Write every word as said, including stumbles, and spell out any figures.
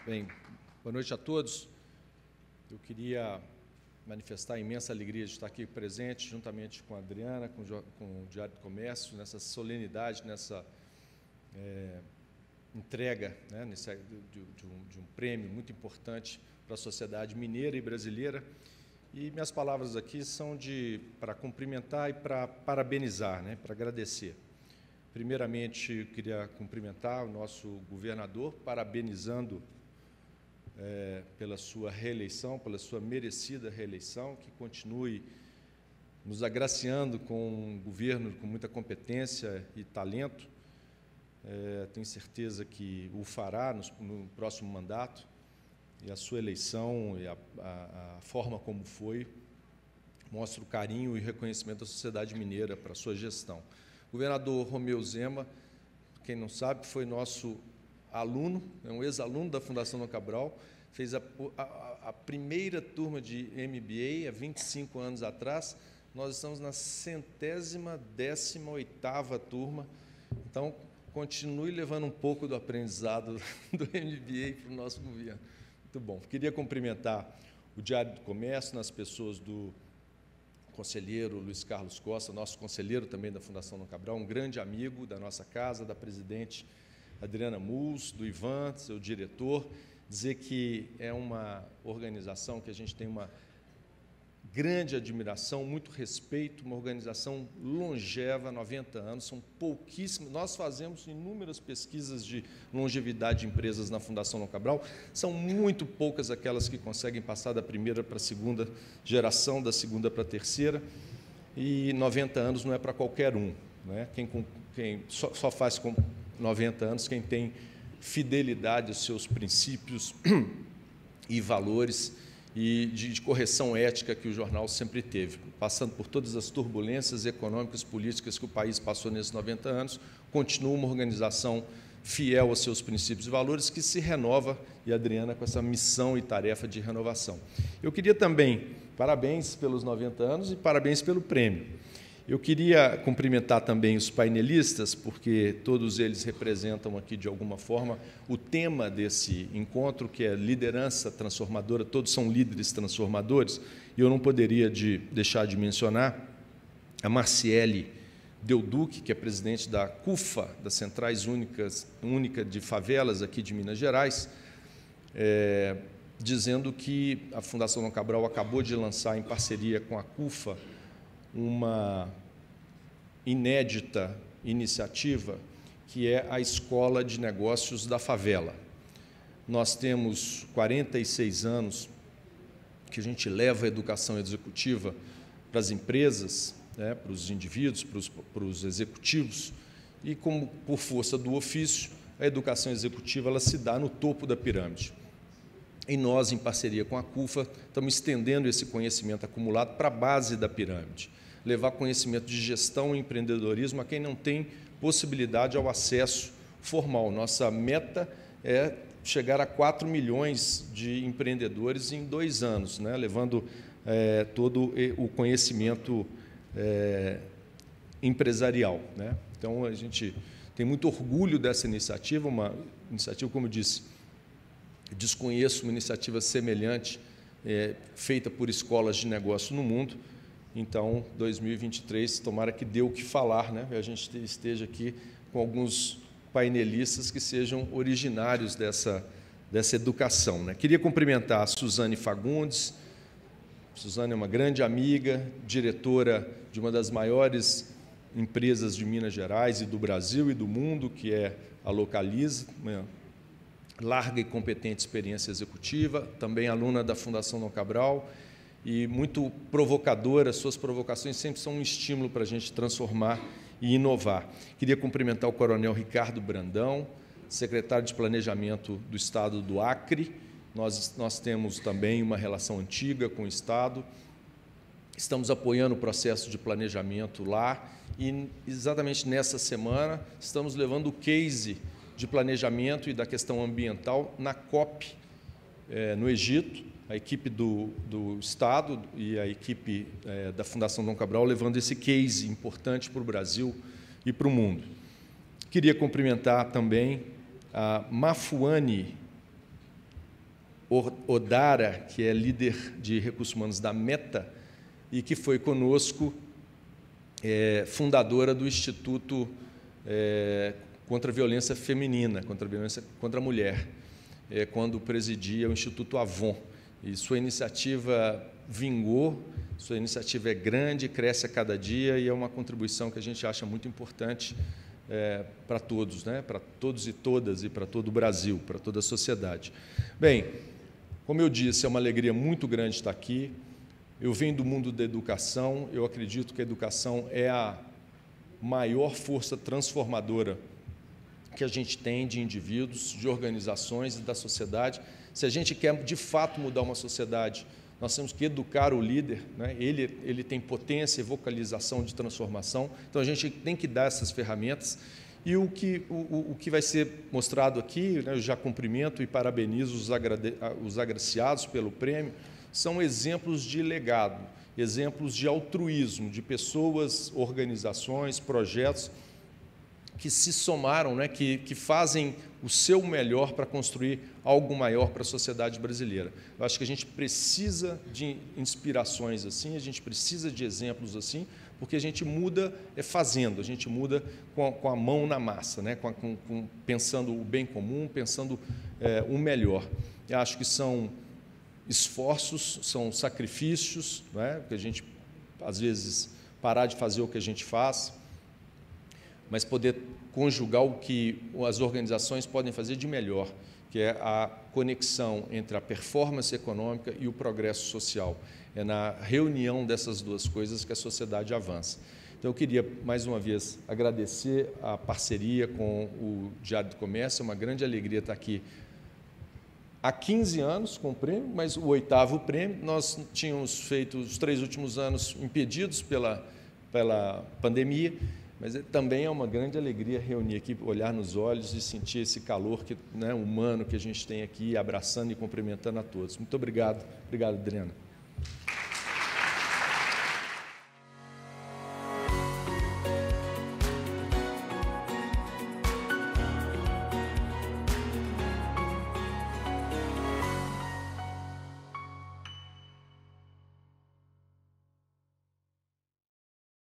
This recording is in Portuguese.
Bem, boa noite a todos. Eu queria manifestar a imensa alegria de estar aqui presente, juntamente com a Adriana, com o Diário do Comércio, nessa solenidade, nessa é, entrega, né, nesse, de, de, um, de um prêmio muito importante para a sociedade mineira e brasileira. E minhas palavras aqui são de para cumprimentar e para parabenizar, né, para agradecer. Primeiramente, eu queria cumprimentar o nosso governador, parabenizando É, pela sua reeleição, pela sua merecida reeleição, que continue nos agraciando com um governo com muita competência e talento. É, tenho certeza que o fará no, no próximo mandato, e a sua eleição e a, a, a forma como foi mostra o carinho e reconhecimento da sociedade mineira para a sua gestão. O governador Romeu Zema, quem não sabe, foi nosso aluno, é um ex-aluno da Fundação Dom Cabral, fez a, a, a primeira turma de M B A há vinte e cinco anos atrás. Nós estamos na centésima décima oitava turma, então continue levando um pouco do aprendizado do M B A para o nosso governo. Muito bom. Queria cumprimentar o Diário do Comércio, nas pessoas do conselheiro Luiz Carlos Costa, nosso conselheiro também da Fundação Dom Cabral, um grande amigo da nossa casa, da presidente Adriana Mus, do Ivan, seu diretor, dizer que é uma organização que a gente tem uma grande admiração, muito respeito, uma organização longeva, noventa anos, são pouquíssimos. Nós fazemos inúmeras pesquisas de longevidade de empresas na Fundação Dom Cabral, são muito poucas aquelas que conseguem passar da primeira para a segunda geração, da segunda para a terceira, e noventa anos não é para qualquer um, né? Quem, quem só, só faz com noventa anos, quem tem fidelidade aos seus princípios e valores e de, de correção ética que o jornal sempre teve, passando por todas as turbulências econômicas, políticas que o país passou nesses noventa anos, continua uma organização fiel aos seus princípios e valores, que se renova, e a Adriana com essa missão e tarefa de renovação. Eu queria também, parabéns pelos noventa anos e parabéns pelo prêmio. Eu queria cumprimentar também os painelistas, porque todos eles representam aqui, de alguma forma, o tema desse encontro, que é liderança transformadora, todos são líderes transformadores, e eu não poderia de deixar de mencionar a Marciele Deuduc, que é presidente da CUFA, das Centrais Únicas, Única de Favelas aqui de Minas Gerais, é, dizendo que a Fundação Dom Cabral acabou de lançar, em parceria com a CUFA, uma inédita iniciativa, que é a Escola de Negócios da Favela. Nós temos quarenta e seis anos que a gente leva a educação executiva para as empresas, né, para os indivíduos, para os, para os executivos, e, como por força do ofício, a educação executiva ela se dá no topo da pirâmide. E nós, em parceria com a CUFA, estamos estendendo esse conhecimento acumulado para a base da pirâmide, levar conhecimento de gestão e empreendedorismo a quem não tem possibilidade ao acesso formal. Nossa meta é chegar a quatro milhões de empreendedores em dois anos, né, levando é, todo o conhecimento é, empresarial, né. Então, a gente tem muito orgulho dessa iniciativa, uma iniciativa, como eu disse, desconheço uma iniciativa semelhante é, feita por escolas de negócio no mundo. Então, dois mil e vinte e três, tomara que dê o que falar, né? A gente esteja aqui com alguns painelistas que sejam originários dessa, dessa educação, né? Queria cumprimentar a Suzane Fagundes. Suzane é uma grande amiga, diretora de uma das maiores empresas de Minas Gerais e do Brasil e do mundo, que é a Localiza, uma larga e competente experiência executiva, também aluna da Fundação Dom Cabral, e muito provocadora. Suas provocações sempre são um estímulo para a gente transformar e inovar. Queria cumprimentar o coronel Ricardo Brandão, secretário de Planejamento do Estado do Acre. Nós, nós temos também uma relação antiga com o Estado, estamos apoiando o processo de planejamento lá, e exatamente nessa semana estamos levando o case de planejamento e da questão ambiental na COP, é, no Egito, a equipe do, do Estado e a equipe é, da Fundação Dom Cabral levando esse case importante para o Brasil e para o mundo. Queria cumprimentar também a Mafuane Odara, que é líder de recursos humanos da Meta, e que foi conosco é, fundadora do Instituto é, contra a Violência Feminina, contra a Violência contra a Mulher, é, quando presidia o Instituto Avon. E sua iniciativa vingou, sua iniciativa é grande, cresce a cada dia e é uma contribuição que a gente acha muito importante é, para todos, né? Para todos e todas e para todo o Brasil, para toda a sociedade. Bem, como eu disse, é uma alegria muito grande estar aqui. Eu venho do mundo da educação, eu acredito que a educação é a maior força transformadora que a gente tem de indivíduos, de organizações e da sociedade. Se a gente quer, de fato, mudar uma sociedade, nós temos que educar o líder, né? ele, ele tem potência e vocalização de transformação, então a gente tem que dar essas ferramentas. E o que, o, o que vai ser mostrado aqui, né, eu já cumprimento e parabenizo os, agrade, os agraciados pelo prêmio, são exemplos de legado, exemplos de altruísmo, de pessoas, organizações, projetos que se somaram, né, que, que fazem o seu melhor para construir algo maior para a sociedade brasileira. Eu acho que a gente precisa de inspirações assim, a gente precisa de exemplos assim, porque a gente muda é fazendo, a gente muda com a, com a mão na massa, né? com, com, com, pensando o bem comum, pensando é, o melhor. Eu acho que são esforços, são sacrifícios, né? Que a gente, às vezes, parar de fazer o que a gente faz, mas poder conjugar o que as organizações podem fazer de melhor, que é a conexão entre a performance econômica e o progresso social. É na reunião dessas duas coisas que a sociedade avança. Então, eu queria, mais uma vez, agradecer a parceria com o Diário do Comércio, é uma grande alegria estar aqui há quinze anos com o prêmio, mas o oitavo prêmio, nós tínhamos feito os três últimos anos impedidos pela, pela pandemia, mas também é uma grande alegria reunir aqui, olhar nos olhos e sentir esse calor que, né, humano que a gente tem aqui, abraçando e cumprimentando a todos. Muito obrigado. Obrigado, Adriana.